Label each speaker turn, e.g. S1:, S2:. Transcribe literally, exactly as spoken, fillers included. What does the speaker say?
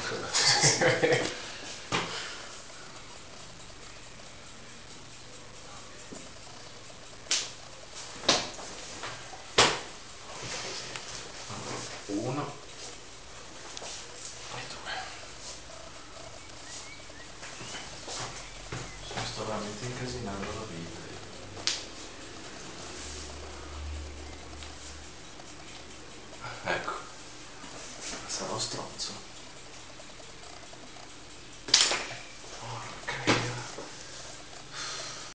S1: Uno e due. Mi sto veramente incasinando la vita. Ecco, sarò stronzo.